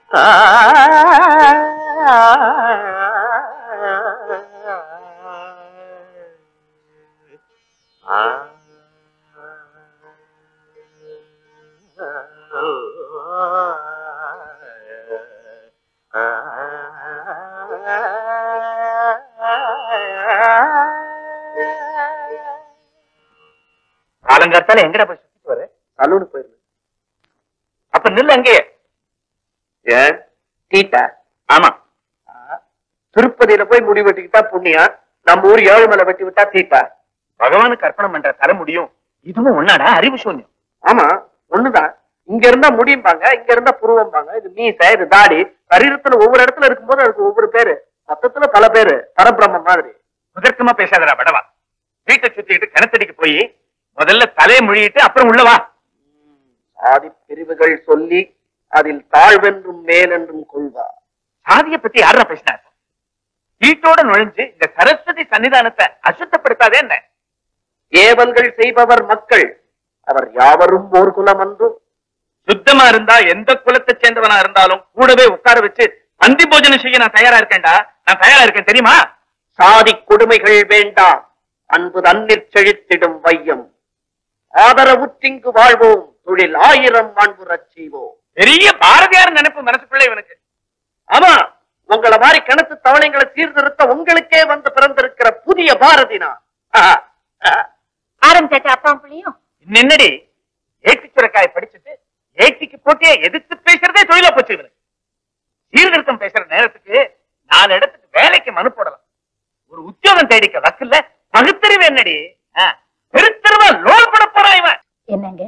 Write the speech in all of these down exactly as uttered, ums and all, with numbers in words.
காலங்காத்தால எங்கடா போய் சுத்திட்டு வர? சலூனுக்கு போயிருந்தேன். அப்ப நில்லு அங்கேயே. ஏன் தீட்டா? ஆமா, திருப்பதியில போய் முடி வெட்டிக்கிட்டா புண்ணியம், நம்ம ஊர் ஏழுமலை வெட்டி விட்டா தீட்டா. பகவானுக்கு அர்ப்பணம் பண்ற தர முடியும், இதுவும் ஒன்னாடா? அறிவு சூன்யம். ஆமா, ஒண்ணுதான். இங்க இருந்தா முடியும்பாங்க, இங்க இருந்தா புருவம்பாங்க. இது மீசை, இது தாடி. சரீரத்துல ஒவ்வொரு இடத்துல இருக்கும்போது அதுக்கு ஒவ்வொரு பேரு, மொத்தத்துல பல பேரு. பரபிரம்ம மாதிரி. முதற்கமா பேசாதடா படவா. வீட்டை சுத்திக்கிட்டு கிணத்தடிக்கு போய் முதல்ல தலையை மொழியிட்டு அப்புறம் உள்ளவா. சாதி பிரிவுகள் சொல்லி அதில் தாழ்வென்றும் மேலென்றும் கொள்வா. சாதியை பத்தி யாரா பேசினார்? வீட்டோட நுழைஞ்சு இந்த சரஸ்வதி சன்னிதானத்தை அசுத்தப்படுத்தாதே என்ன? ஏவல்கள் செய்பவர் மக்கள், அவர் யாவரும் ஓர் குலம் அன்று. சுத்தமா இருந்தா எந்த குலத்தை சேர்ந்தவனா இருந்தாலும் கூடவே உட்கார வச்சு அந்தி போஜனம் செய்ய நான் தயாரா இருக்கேன்டா. நான் தயாரா இருக்கேன் தெரியுமா? சாதி கொடுமைகள் வேண்டாம், அன்பு தண்ணீர் செழித்திடும் வையம். ஆதரவுற்றிங்கு வாழ்வோம், தொழில் ஆயிரம் மாண்புறச் செய்வோம். பெரிய பாரதியார் நினைப்பு மனசுக்குள்ள இவனுக்கு. ஆமா, உங்களை மாதிரி கிணத்து தவணைகளை சீர்திருத்த உங்களுக்கே வந்து பிறந்திருக்கிற புதிய பாரதினா. ஆரம்பிச்சாச்சா அப்பா பிள்ளையும்? நின்னடி, ஏட்டி சுரக்காய் படிச்சுட்டு ஏட்டிக்கு போட்டியே எதிர்த்து பேசுறதே தொழிலா போச்சு இவனுக்கு. சீர்திருத்தம் பேசுற நேரத்துக்கு நாலு இடத்துக்கு வேலைக்கு மனு போடலாம். ஒரு உத்தியோகம் தேடிக்க வக்கில்ல, பகுத்தறிவு என்னடி? பெருத்தருவா லோன் பட போறான் இவன். என்னங்க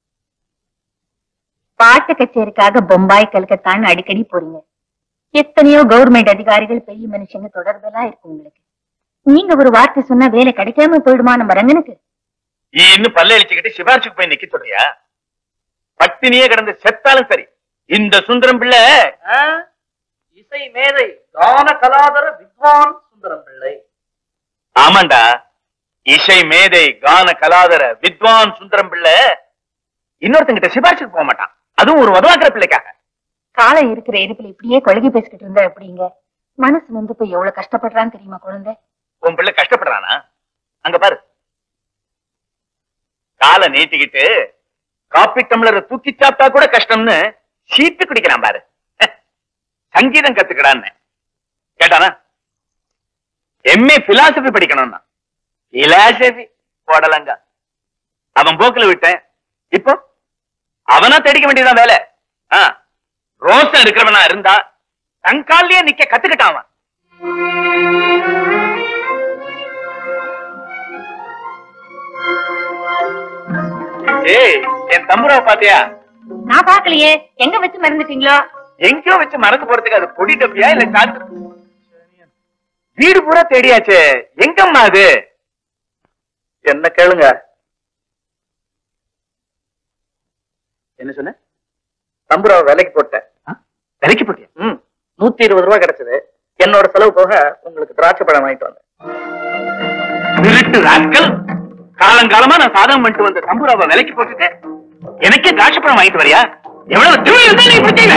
பாட்டு கச்சேரிக்காக பொம்பாய் கல்கத்தான்னு அடிக்கடி போறீங்க. எத்தனையோ கவர்மெண்ட் அதிகாரிகள் பெரிய மனுஷங்க தொடர்பெல்லாம் இருக்கு உங்களுக்கு. நீங்க ஒரு வார்த்தை சொன்னா வேலை கிடைக்காம போயிடுமா நம்ம ரங்கனுக்கு? இன்னும் பல்ல அழிச்சுக்கிட்டு சிபாரிசுக்கு போய் நிக்க சொல்றியா? பட்டினியே கிடந்து செத்தாலும் சரி, இந்த சுந்தரம் பிள்ளை இசை மேதை கான கலாதர வித்வான் சுந்தரம் பிள்ளை. ஆமாண்டா, இசை மேதை கான கலாதர வித்வான் சுந்தரம் பிள்ளை இன்னொருத்தங்கிட்ட சிபாரிசுக்கு போக மாட்டான், அதுவும் ஒரு உதவாக்கிற பிள்ளைக்காக. காலம் இருக்கிற இருப்பில் இப்படியே கொள்கை பேசிக்கிட்டு இருந்தா எப்படிங்க? மனசு வந்து போய் எவ்வளவு கஷ்டப்படுறான்னு தெரியுமா குழந்தை? உன் பிள்ளை கஷ்டப்படுறானா? அங்க பாரு, காலை நீட்டிக்கிட்டு காப்பி டம்ளரை தூக்கி சாப்பிட்டா கூட கஷ்டம்னு சீட்டு குடிக்கிறான் பாரு. சங்கீதம் கத்துக்கடான்னு கேட்டானா? எம்ஏ பிலாசபி படிக்கணும்னா பிலாசபி போடலங்க. அவன் போக்குல விட்டேன், இப்போ அவனா தேடிக்க வேண்டியதான் வேலை. ரோஷம் இருக்கிறவனா இருந்தா தங்காலியே நிக்க கத்துக்கிட்டான் அவன். ஏய், என் தம்புராவை பாத்தியா? நான் பாக்கலையே. எங்க வச்சு மறந்துட்டீங்களோ? எங்கயோ வச்சு மறந்து போறதுக்கு அது பொடி டப்பியா இல்ல காத்து? வீடு பூரா தேடியாச்சு, எங்கம்மா அது? என்ன கேளுங்க. என்ன சொன்ன? தம்புராவை விலைக்கு போட்டேன். விலைக்கு போட்டியா? ம், நூத்தி இருபது ரூபாய் கிடைச்சது. என்னோட செலவு போக உங்களுக்கு திராட்சை பழம் வாங்கிட்டு வந்தேன். திருட்டு ராட்கள், காலங்காலமா நான் சாதகம் பண்ணிட்டு வந்த தம்புராவை விலைக்கு போட்டுட்டு எனக்கே திராட்சை பழம் வாங்கிட்டு வரியா? எவ்வளவு திரும்பி இருந்தா நீ பிடிச்சீங்க?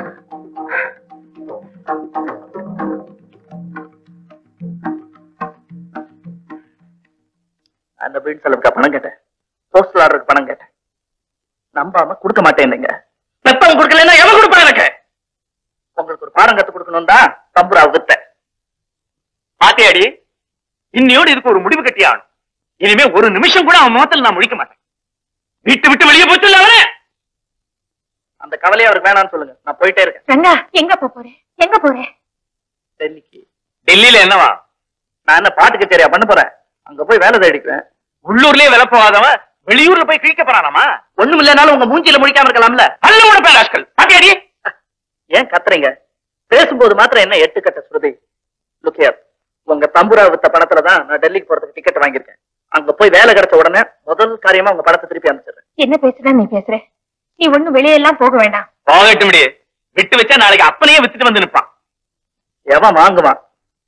அந்த வீடு செலவுக்கு பணம் கேட்டேன், போஸ்டல் ஆர்டருக்கு பணம் கேட்டேன், நம்பாம கொடுக்க மாட்டேன். பெத்தவங்க கொடுக்கலன்னா எவன் கொடுப்பா எனக்கு? உங்களுக்கு ஒரு பாடம் கத்து கொடுக்கணும் தான் தம்புரா வித்த. பாத்தியாடி, இன்னையோடு இதுக்கு ஒரு முடிவு கட்டி ஆகணும். இனிமே ஒரு நிமிஷம் கூட அவன் முகத்தில் நான் முழிக்க மாட்டேன். வீட்டு விட்டு வெளியே போச்சு அவனே. அந்த கவலையை அவருக்கு வேணான்னு சொல்லுங்க, நான் போயிட்டே இருக்கேன். ரங்கா, எங்க போறேன்? எங்க போறேன்? டெல்லிக்கு. டெல்லியில என்னவா? நான் என்ன பாட்டு கச்சேரியா பண்ண போறேன்? அங்க போய் வேலை தேடிக்குவேன். உள்ளூர்லயே வேலை போகாதவன் வெளியூர்ல போய் கிழிக்க போறானாமா? ஒண்ணும் இல்லைனாலும் உங்க மூஞ்சில முடிக்காம இருக்கலாம்ல. அல்ல உன ராஸ்கல். பாத்தியாடி, ஏன் கத்துறீங்க? பேசும்போது மாத்திரம் என்ன எட்டு கட்ட ஸ்ருதி? லுக்கியா, உங்க தம்புரா வித்த பணத்துல தான் நான் டெல்லிக்கு போறதுக்கு டிக்கெட் வாங்கியிருக்கேன். அங்க போய் வேலை கிடைச்ச உடனே முதல் காரியமா உங்க பணத்தை திருப்பி அனுப்பிச்சிடுறேன். என்ன பேசுற நீ? பேசுற நீ ஒண்ணும் வெளியெல்லாம் போக வேண்டாம். போகட்டு முடியே, விட்டு வச்சா நாளைக்கு அப்பனையே வித்துட்டு வந்து நிற்பான். எவன் வாங்குவான்?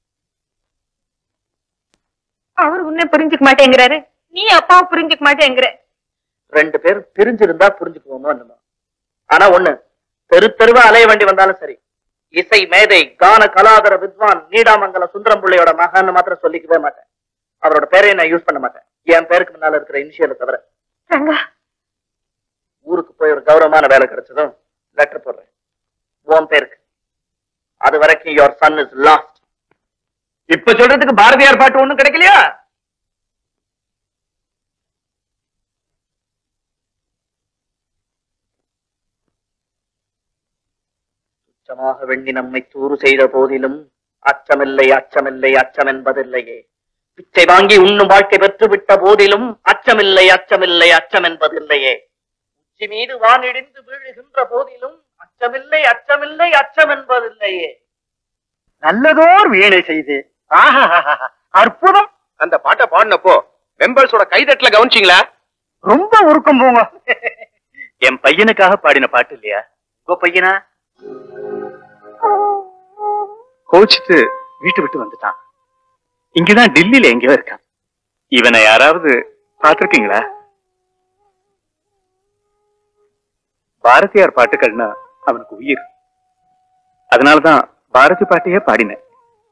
அவர் உன்னை புரிஞ்சுக்க மாட்டேங்கிறாரு, நீ அப்பாவை புரிஞ்சுக்க மாட்டேங்கிற. ரெண்டு பேரும் பிரிஞ்சிருந்தா புரிஞ்சுக்குவோமோ என்னமோ. ஆனா ஒண்ணு, தெரு தெருவா அலைய வேண்டி வந்தாலும் சரி, இசை மேதை கான கலாதர வித்வான் நீடாமங்கல சுந்தரம் பிள்ளையோட மகன் மாத்திரம் சொல்லிக்கவே மாட்டேன். அவரோட பேரையும் நான் யூஸ் பண்ண மாட்டேன், என் பேருக்கு முன்னால இருக்கிற இனிஷியலை தவிர. ஊருக்கு போய் ஒரு கௌரவமான வேலை கிடைச்சதும் லெட்டர் போடுறேன் உன் பேருக்கு. அது வரைக்கும் யுவர் சன் இஸ் லாஸ்ட். இப்ப சொல்றதுக்கு பாரதியார் பாட்டு ஒண்ணும் கிடைக்கலையா? துச்சமாக வெண்ணி நம்மை தூறு செய்த போதிலும் அச்சமில்லை அச்சமில்லை அச்சம் என்பதில்லையே. பிச்சை வாங்கி உண்ணும் வாழ்க்கை பெற்று விட்ட போதிலும் அச்சமில்லை அச்சமில்லை அச்சம் என்பதில்லையே. உச்சி மீது வானிடிந்து வீழுகின்ற போதிலும் அச்சமில்லை அச்சமில்லை அச்சம் என்பதில்லையே. நல்லதோர் வீணை செய்து அற்புதம். அந்த பாட்டை பாடினப்போ மெம்பர்ஸோட கைதட்டல கவனிச்சிங்களா? ரொம்ப உருக்கம் போங்க. என் பையனுக்காக பாடின பாட்டு இல்லையா? உங்க பையனா? கோச்சிட்டு வீட்டு விட்டு வந்துட்டான். இங்கதான் டெல்லியில எங்கேயோ இருக்கான். இவனை யாராவது பார்த்திருக்கீங்களா? பாரதியார் பாட்டுகள்னா அவனுக்கு உயிர். அதனாலதான் பாரதி பாட்டையே பாடினேன்.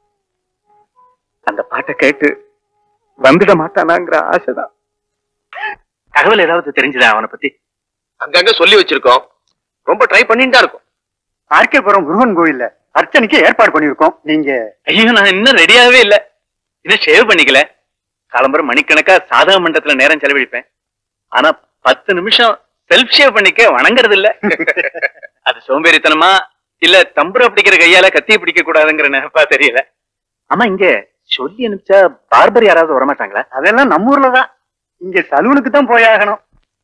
அந்த பாட்டை கேட்டு வந்துட மாட்டானாங்கிற ஆசைதான். தகவல் ஏதாவது தெரிஞ்சுதா அவனை பத்தி? அங்கங்க சொல்லி வச்சிருக்கோம், ரொம்ப ட்ரை பண்ணிட்டு தான் இருக்கும். ஆர்கேபுரம் முருகன் கோயில்ல அர்ச்சனைக்கு ஏற்பாடு பண்ணிருக்கோம். நீங்க? ஐயோ, நான் இன்னும் ரெடியாகவே இல்லை, இன்னும் ஷேவ் பண்ணிக்கல. காலம்பரம் மணிக்கணக்கா சாதக மண்டலத்துல நேரம் செலவழிப்பேன். ஆனா பத்து நிமிஷம் செல்ஃப் ஷேவ் பண்ணிக்க வணங்குறது இல்ல. அது சோம்பேறித்தனமா இல்ல தம்புரா பிடிக்கிற கையால கத்திய பிடிக்க கூடாதுங்கிற நினைப்பா தெரியல. ஆமா, இங்க சொல்லி அனுப்பிச்சா பார்பர் யாராவது வரமாட்டாங்களா? அதெல்லாம் நம்ம ஊர்லதான், இங்க சலூனுக்கு தான் போயாகணும்.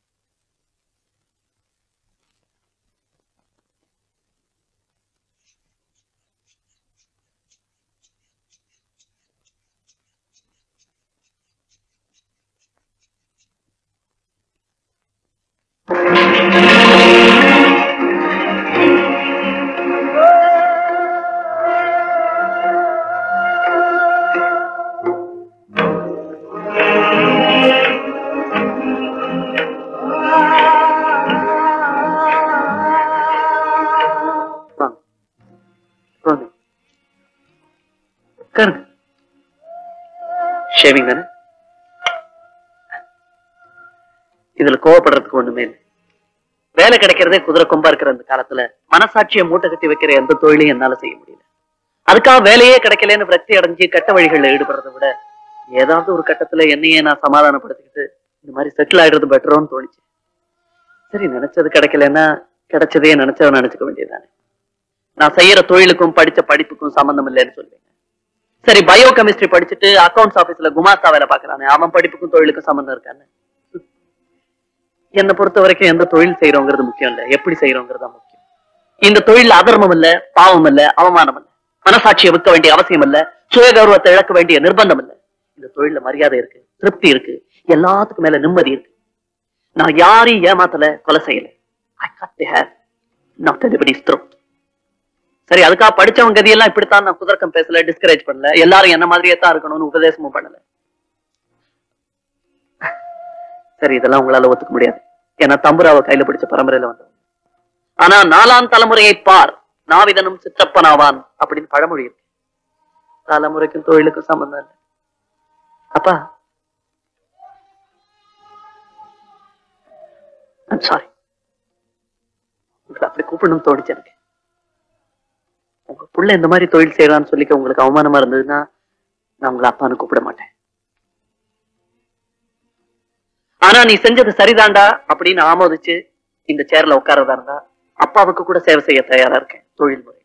ஷேவிங் தானே? இதுல கோவப்படுறதுக்கு ஒண்ணுமே இல்லை. வேலை கிடைக்கிறதே குதிரை கொம்பா இருக்கிற அந்த காலத்துல மனசாட்சியை மூட்டை கட்டி வைக்கிற எந்த தொழிலையும் என்னால செய்ய முடியல. அதுக்காக வேலையே கிடைக்கலன்னு விரக்தி அடைஞ்சு கட்ட வழிகளில் ஈடுபடுறதை விட ஏதாவது ஒரு கட்டத்துல என்னையே நான் சமாதானப்படுத்திக்கிட்டு இந்த மாதிரி செட்டில் ஆயிடுறது பெட்டரோன்னு தோணுச்சு. சரி, நினைச்சது கிடைக்கலன்னா கிடைச்சதையே நினைச்சவன் நினைச்சுக்க வேண்டியதுதானே. நான் செய்யற தொழிலுக்கும் படிச்ச படிப்புக்கும் சம்பந்தம் இல்லைன்னு சொல்லுவேன். சரி, பயோ கெமிஸ்ட்ரி படிச்சுட்டு அக்கௌண்ட்ஸ் ஆபீஸ்ல குமாஸ்தா வேலை பாக்குறானே, அவன் படிப்புக்கும் தொழிலுக்கும் சம்பந்தம் இருக்கான்னு. என்னை பொறுத்த வரைக்கும் எந்த தொழில் செய்யறோங்கிறது முக்கியம் இல்ல, எப்படி செய்யறோங்கிறது முக்கியம். இந்த தொழில் அதர்மம் இல்ல, பாவம் இல்ல, அவமானம் இல்ல, மனசாட்சியை விற்க வேண்டிய அவசியம் இல்ல, சுய கௌரவத்தை இழக்க வேண்டிய நிர்பந்தம் இல்ல. இந்த தொழில மரியாதை இருக்கு, திருப்தி இருக்கு, எல்லாத்துக்கும் மேல நிம்மதி இருக்கு. நான் யாரையும் ஏமாத்தல, கொலை செய்யல. I cut the hair, not anybody's throat. சரி, அதுக்காக படிச்சவங்க கதியெல்லாம் இப்படித்தான் நான் குதர்க்கம் பேசல, டிஸ்கரேஜ் பண்ணல, எல்லாரும் என்ன மாதிரியே தான் இருக்கணும்னு உபதேசமும் பண்ணல. சரி, இதெல்லாம் உங்களால ஒத்துக்க முடியாது, ஏன்னா தம்புராவை கையில பிடிச்ச பரம்பரையில வந்தவங்க. ஆனா நாலாம் தலைமுறையை பார், நாவிதனும் சிற்றப்பனாவான் அப்படின்னு பழமொழி இருக்கு. தலைமுறைக்கும் தொழிலுக்கும் சம்பந்தம் இல்லை. அப்பா, ஐம் சாரி, உங்களை அப்படி கூப்பிடணும்னு தோணுச்சு எனக்கு. உங்க புள்ள இந்த மாதிரி தொழில் செய்யறான்னு சொல்லிக்க உங்களுக்கு அவமானமா இருந்ததுன்னா நான் உங்களை அப்பான்னு கூப்பிட மாட்டேன். ஆனா நீ செஞ்சது சரிதாண்டா அப்படின்னு ஆமோதிச்சு இந்த சேர்ல உட்காரதா இருந்தா அப்பாவுக்கு கூட சேவை செய்ய தயாரா இருக்கேன். தொழில் முறை